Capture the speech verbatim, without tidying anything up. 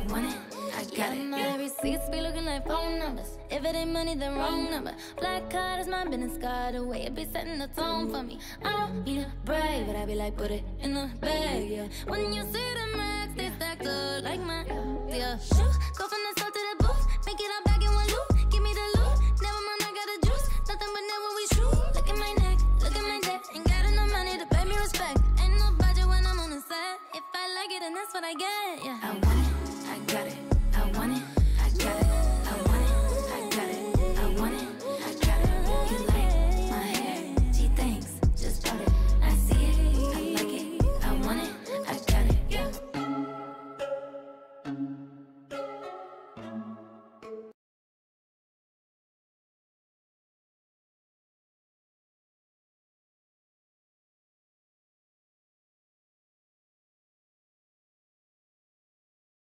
want it, I got it. My receipts be looking like phone numbers. If it ain't money, then wrong number. Black card is my business card. The way it be setting the tone for me. I don't need a brag, but I be like, put it in the bag, yeah. When you see the max, they stacked up like my, yeah. Shoes, go from the store to the booth. Make it all back in one loop. Give me the loot. Never mind, I got the juice. Nothing but never we shoot. Look at my neck, look at my neck. Ain't got enough money to pay me respect. Ain't no budget when I'm on the set. If I like it, then that's what I get, yeah. I